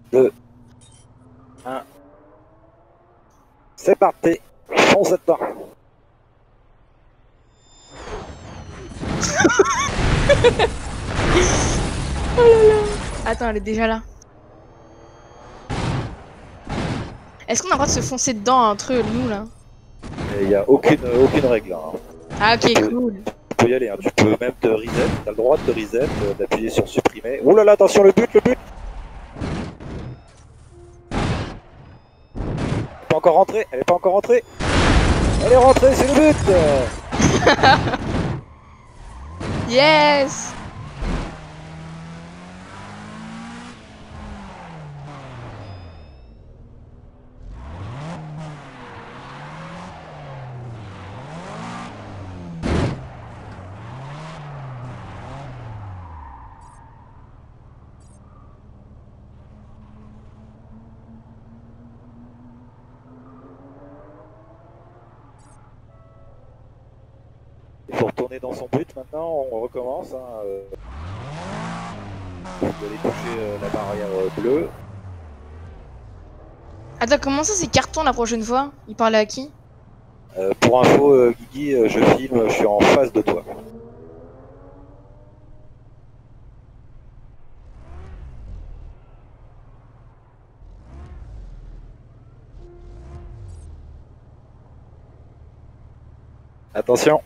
2, 1. C'est parti. Fonce dedans. Oh là là. Attends, elle est déjà là. Est-ce qu'on a le droit de se foncer dedans entre nous là? Il n'y a aucune règle. Hein. Ah ok, cool. Tu peux y aller. Hein. Tu peux même te reset. Tu as le droit de te reset, d'appuyer sur supprimer. Oh là là, attention, le but. Elle est pas encore rentrée. Elle est rentrée, c'est le but. Yes. Il faut retourner dans son but maintenant. On recommence. Hein. Vous allez toucher la barrière bleue. Attends, comment ça c'est carton la prochaine fois? Il parlait à qui? Pour info, Guigui, je filme, je suis en face de toi. Attention.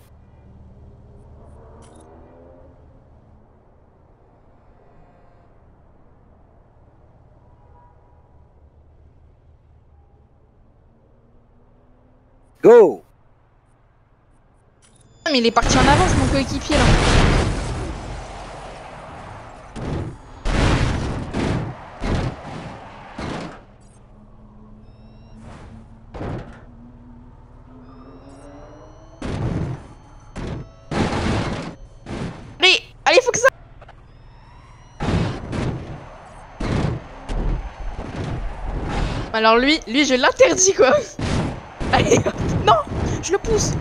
Go. Ah, mais il est parti en avance mon coéquipier là. Allez, faut que ça. Alors lui je l'interdis quoi. Allez, non, je le pousse.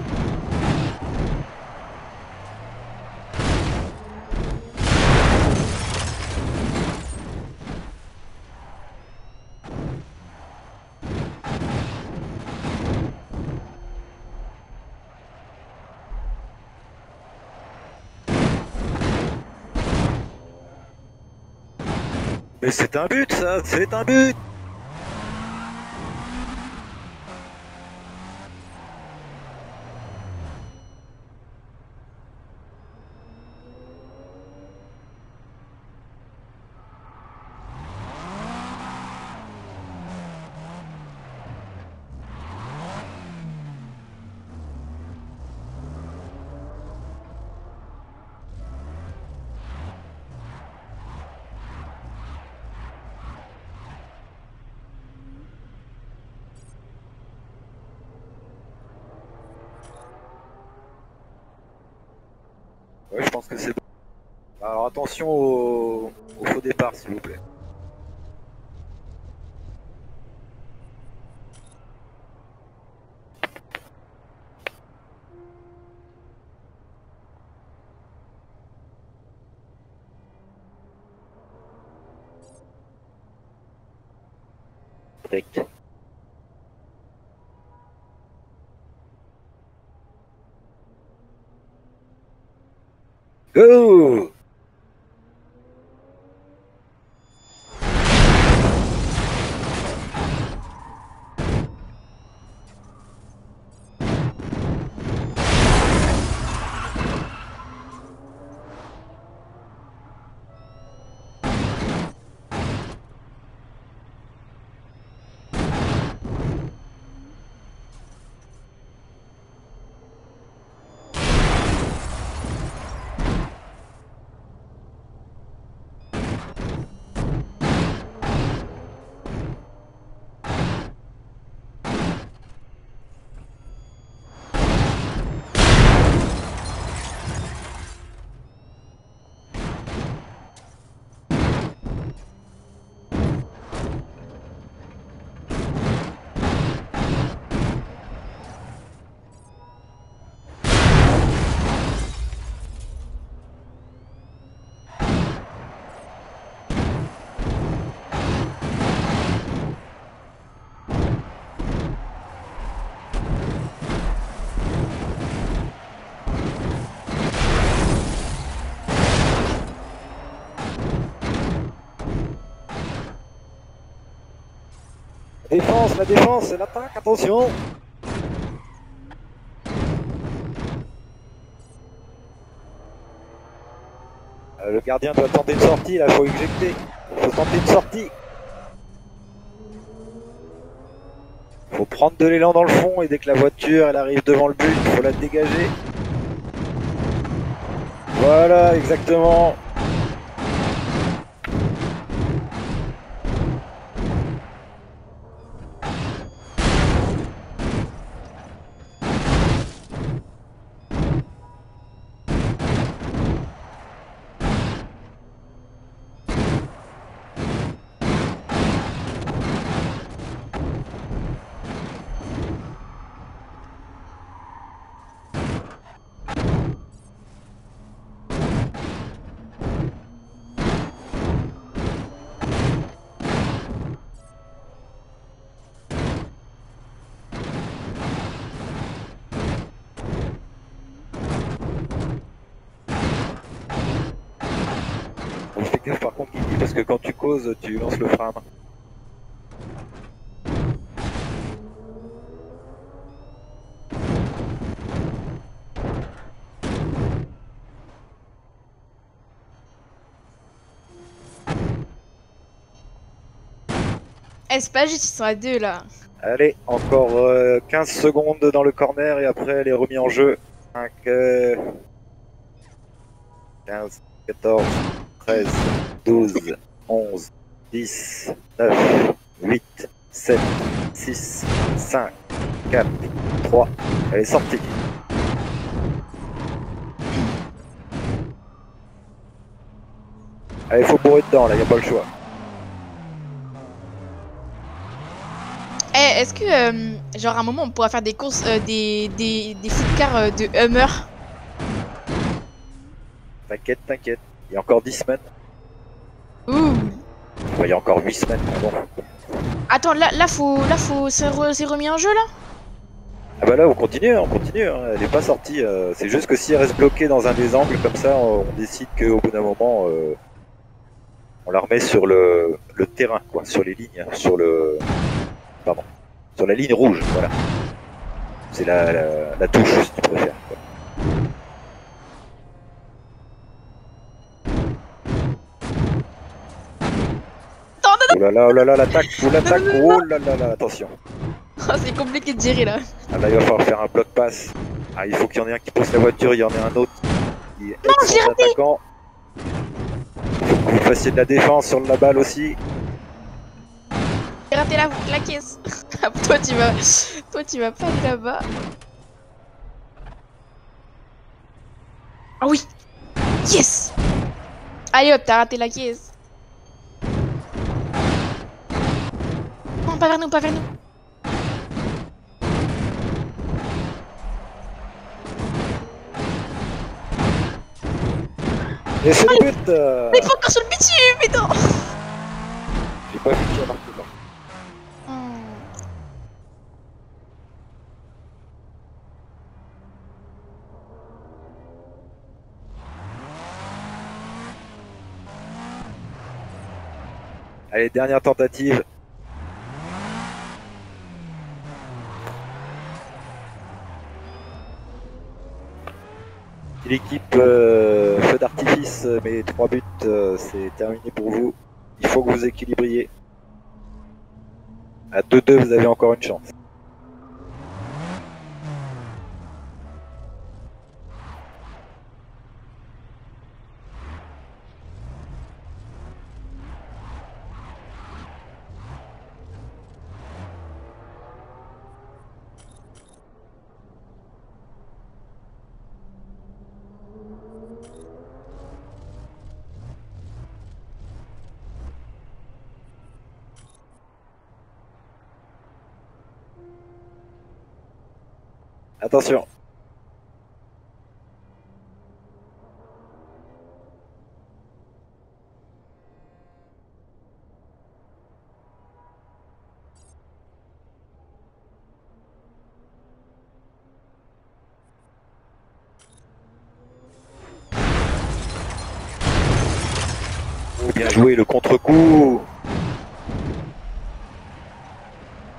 Mais c'est un but, ça, c'est un but. Ouais, je pense que c'est bon. Alors attention au faux départ, s'il vous plaît. Tac. Go. Défense, la défense, l'attaque, attention. Le gardien doit tenter une sortie, là, faut éjecter. Faut tenter une sortie. Faut prendre de l'élan dans le fond et dès que la voiture elle arrive devant le but, il faut la dégager. Voilà, exactement. Fais gaffe par contre Guigui parce que quand tu causes, tu lances le frein à main. Eh, c'est pas juste, ils sont à deux là. Allez, encore 15 secondes dans le corner et après elle est remise en jeu. 5, 15, 14, 13, 12, 11, 10, 9, 8, 7, 6, 5, 4, 3. Elle est sortie. Allez, faut bourrer dedans là, y a pas le choix. Eh, est-ce que, genre, à un moment, on pourra faire des courses, des food cars de Hummer? T'inquiète, t'inquiète. Il y a encore 10 semaines. Ouh. Enfin, il y a encore 8 semaines, pardon. Attends, c'est remis en jeu là? Ah bah là, on continue, hein, elle est pas sortie. C'est juste que si elle reste bloquée dans un des angles comme ça, on décide qu'au bout d'un moment, on la remet sur le terrain, quoi, sur les lignes, sur le... Pardon. Sur la ligne rouge, voilà. C'est la touche, si tu préfères. Quoi. Oh là là, l'attaque, oh là là, attention. Oh, c'est compliqué de gérer là. Ah là, il va falloir faire un bloc passe. Ah, il faut qu'il y en ait un qui pousse la voiture, il y en ait un autre qui est attaquant. Il faut que vous fassiez de la défense sur la balle aussi. J'ai raté la caisse. Toi, tu vas pas aller là-bas. Ah oui. Yes. Allez hop, t'as raté la caisse. Non, pas vers nous, pas vers nous. Et c'est le but. Mais il faut encore sur le bitume, mais non. J'ai pas vu qui a marqué là. Allez, dernière tentative. L'équipe feu d'artifice, mais 3 buts, c'est terminé pour vous. Il faut que vous équilibriez. À 2-2, vous avez encore une chance. Attention. Oh, bien joué, le contre-coup.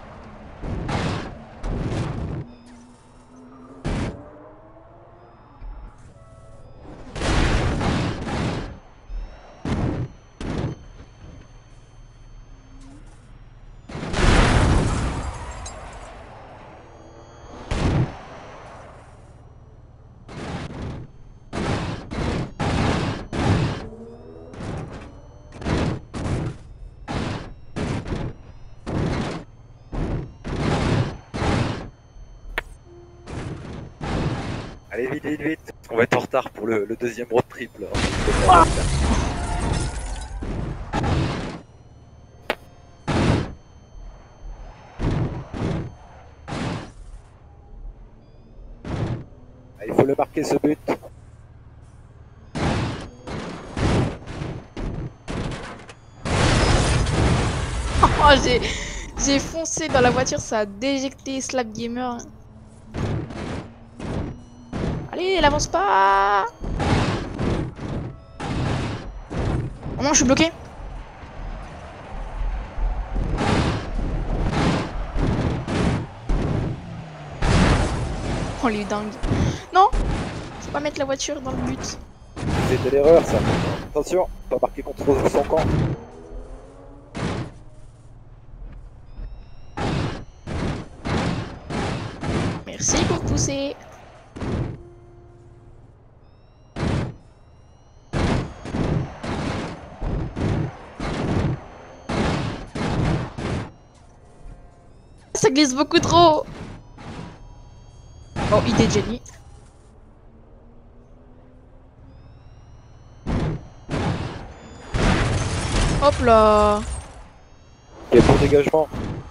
Allez, vite, vite, vite. On va être en retard pour le deuxième road trip. Là. Ah, il faut le marquer ce but. Oh, j'ai foncé dans la voiture, ça a déjecté Slap Gamer. Allez, elle avance pas. Oh non, je suis bloqué. Oh, les dingues. Non, faut pas mettre la voiture dans le but. C'était l'erreur, ça. Attention, pas marquer contre son camp. Merci pour pousser. Ça glisse beaucoup trop. Oh, idée de génie. Hop là. Quel bon dégagement.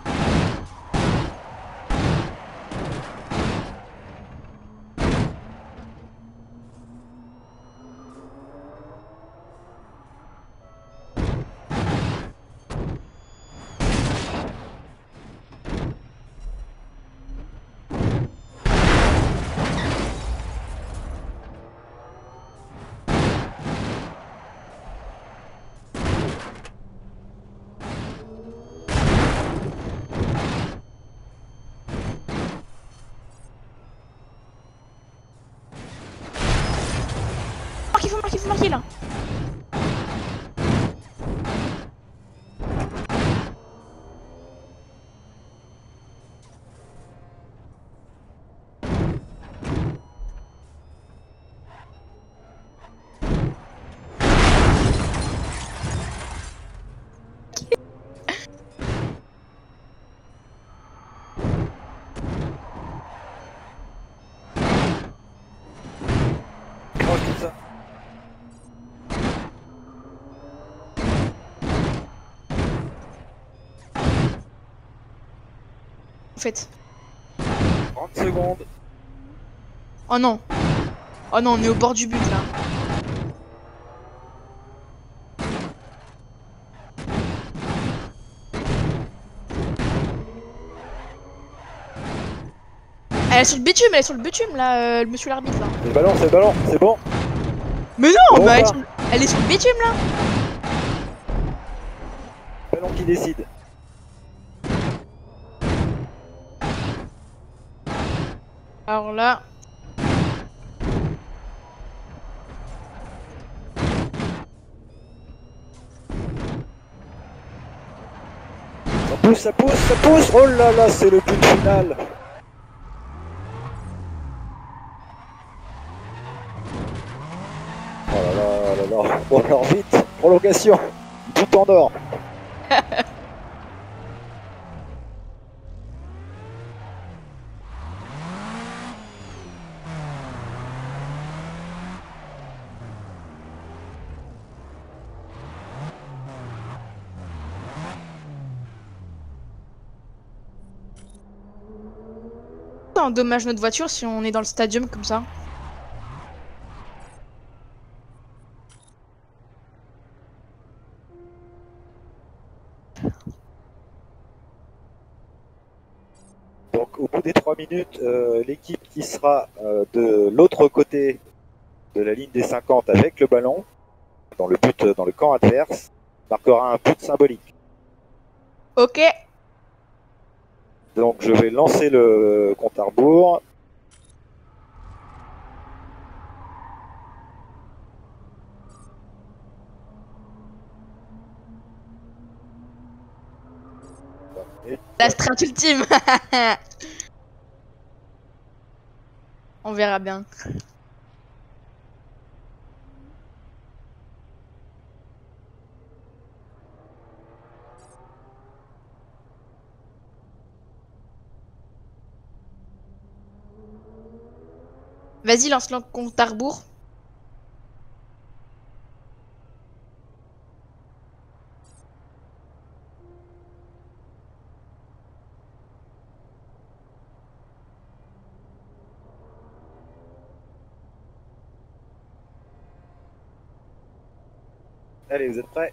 Il faut marquer là. Oh, tout ça. En fait. 30 secondes. Oh non. Oh non, on est au bord du but là. Elle est sur le bitume, elle est sur le bitume là, le monsieur l'arbitre là. C'est le ballon, c'est bon. Mais non, Bon, bah, bah. elle est sur le bitume là. Ballon qui décide. Alors là. Ça pousse, ça pousse, ça pousse. Oh là là, c'est le but final. Oh là là là là. Bon alors vite, prolongation. Tout en or. Ça endommage notre voiture si on est dans le stadium comme ça. Donc au bout des 3 minutes, l'équipe qui sera de l'autre côté de la ligne des 50 avec le ballon, dans le but, dans le camp adverse, marquera un but symbolique. Ok. Donc je vais lancer le compte à rebours. La strat ultime. On verra bien. Vas-y, lance le compte à rebours. Allez, vous êtes prêts?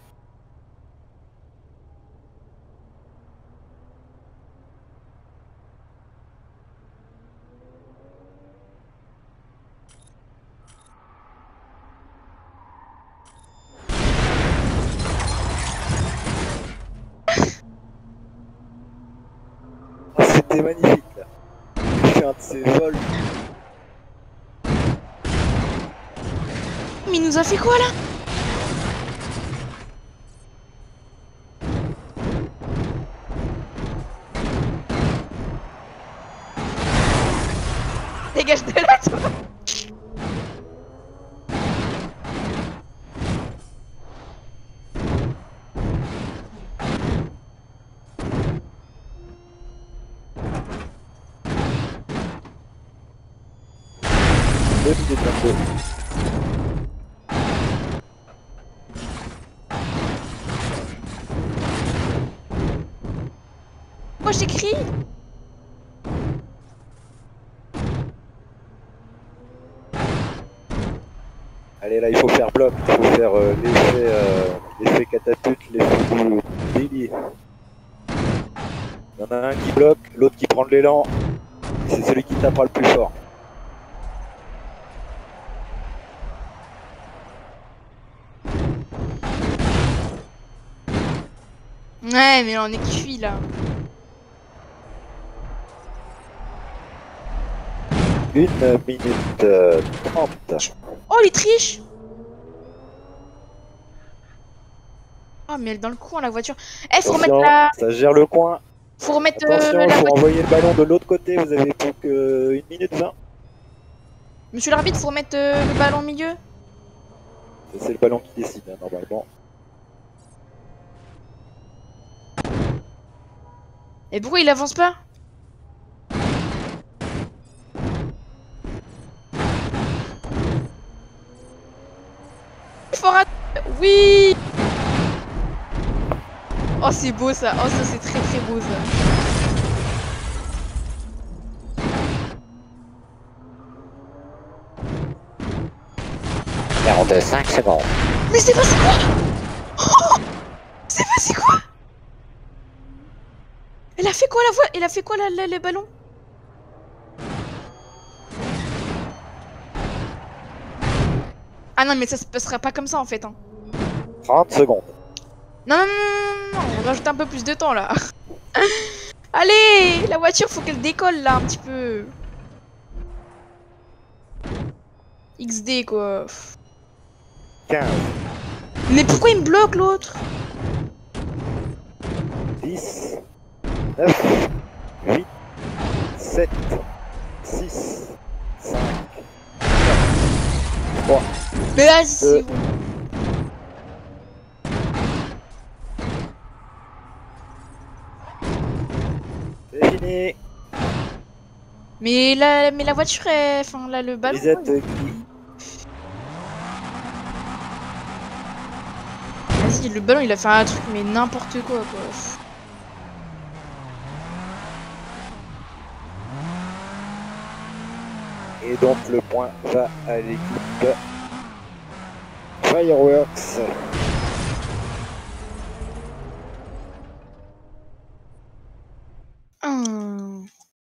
Oh, c'était magnifique là. J'ai fait un de ces vols. Mais il nous a fait quoi là? Dégage de là, toi! Deux minutes 22. Moi j'écris! Allez, là, il faut faire bloc. Il faut faire l'effet catapulte, l'effet du bélier. Il y en a un qui bloque, l'autre qui prend de l'élan. C'est celui qui tapera le plus fort. Ouais, mais on est cuit là. 1 minute 30. Oh, les triches! Oh, mais elle est dans le coin la voiture. Eh, faut remettre Attention, la. ça gère le coin. Faut remettre Attention, la il faut voiture. envoyer le ballon de l'autre côté. Vous avez plus que 1 minute 20. Monsieur l'arbitre, faut remettre le ballon au milieu. C'est le ballon qui décide, hein, normalement. Et pourquoi il avance pas? Fort à... Oui! Oh, c'est beau ça. Oh, ça, c'est très très beau ça. De 5 secondes. Mais c'est passé quoi? Oh, c'est passé quoi? Elle a fait quoi la voix? Elle a fait quoi le ballon? Ah non, mais ça se passera pas comme ça en fait. Hein. 30 secondes. Non, non, non, non, non, non, on rajoute un peu plus de temps là. Allez, la voiture, faut qu'elle décolle là un petit peu. XD quoi. 15, Mais pourquoi il me bloque l'autre? 10, 9, 8, 7, 6, 5, 4, 3. Mais vas-y, c'est bon. C'est fini. Mais la voiture, enfin là, le ballon. Lisette Ouais. qui Vas-y, le ballon, il a fait un truc, mais n'importe quoi, quoi. Et donc le point va à l'équipe Fireworks.